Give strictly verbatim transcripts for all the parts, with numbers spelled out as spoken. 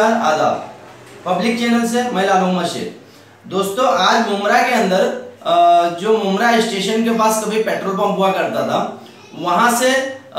नमस्कार, आदाब। Public channel से मैं लाल मोहम्मद शेख। दोस्तों, आज मुमरा के अंदर जो मुमरा स्टेशन के पास कभी पेट्रोल पंप हुआ करता था, वहां से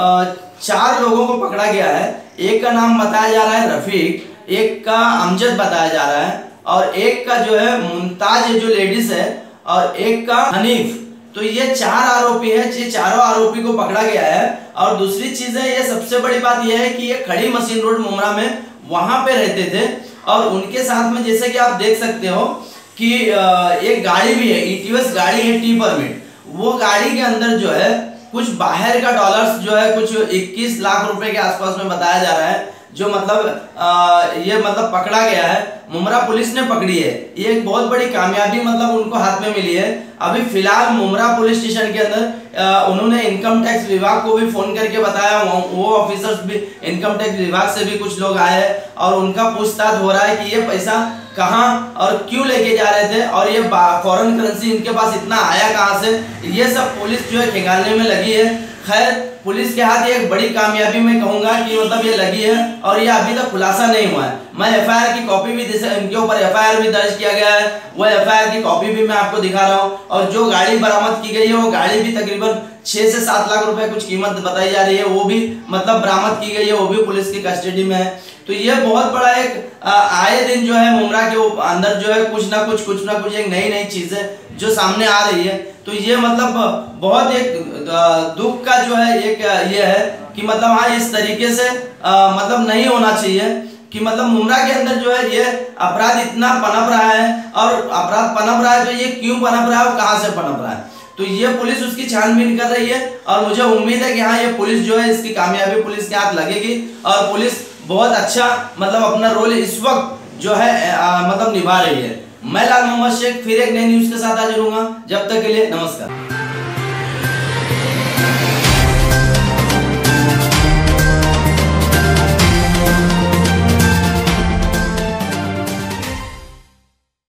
चार लोगों को पकड़ा गया है। एक का नाम बताया जा रहा है रफीक, एक का अमजद बताया जा रहा है और एक का जो है मुमताज जो लेडीज है और एक का हनीफ। तो ये चार आरोपी है, ये चारों आरोपी को पकड़ा गया है। और दूसरी चीज है, ये सबसे बड़ी बात यह है कि ये खड़ी मशीन रोड मुमरा में वहां पे रहते थे और उनके साथ में जैसे कि आप देख सकते हो कि एक गाड़ी भी है, ईटीवीएस गाड़ी है टी परमिट। वो गाड़ी के अंदर जो है कुछ बाहर का डॉलर्स जो है कुछ इक्कीस लाख रुपए के आसपास में बताया जा रहा है, जो मतलब आ, ये मतलब पकड़ा गया है। मुमरा पुलिस ने पकड़ी है, ये एक बहुत बड़ी कामयाबी मतलब उनको हाथ में मिली है। अभी फिलहाल मुमरा पुलिस स्टेशन के अंदर आ, उन्होंने इनकम टैक्स विभाग को भी फोन करके बताया, वो ऑफिसर्स भी इनकम टैक्स विभाग से भी कुछ लोग आए हैं और उनका पूछताछ हो रहा है कि ये पैसा कहां और क्यों लेके जा रहे थे और ये फॉरेन करेंसी इनके पास इतना आया कहां से, ये सब पुलिस जो है खंगालने में लगी है। खैर, पुलिस के हाथ ये एक बड़ी कामयाबी मैं कहूंगा कि मतलब ये लगी है और ये अभी तक खुलासा नहीं हुआ है। मैं एफआईआर की कॉपी भी इनके ऊपर एफआईआर भी दर्ज किया गया है, वो एफआईआर की कॉपी भी मैं आपको दिखा रहा हूँ। और जो गाड़ी बरामद की गई है वो गाड़ी भी तकरीबन छह से सात लाख रुपए कुछ कीमत बताई जा रही है, वो भी मतलब बरामद की गई है, वो भी पुलिस की कस्टडी में है। तो ये बहुत बड़ा एक आए दिन जो है मुमरा के अंदर जो है कुछ ना कुछ कुछ ना कुछ एक नई नई चीजें जो सामने आ रही है। तो ये मतलब बहुत एक दुख का जो है एक ये है कि मतलब हाँ, इस तरीके से आ, मतलब नहीं होना चाहिए कि मतलब मुमरा के अंदर जो है ये अपराध इतना पनप रहा है और अपराध पनप रहा है तो ये क्यों पनप रहा है और कहां से पनप रहा है। तो ये पुलिस उसकी छानबीन कर रही है और मुझे उम्मीद है कि हाँ, ये पुलिस जो है इसकी कामयाबी पुलिस के हाथ लगेगी और पुलिस बहुत अच्छा मतलब अपना रोल इस वक्त जो है आ, मतलब निभा रही है। मैं लाल मोहम्मद शेख फिर एक नई न्यूज के साथ हाजिर होऊंगा। जब तक के लिए नमस्कार।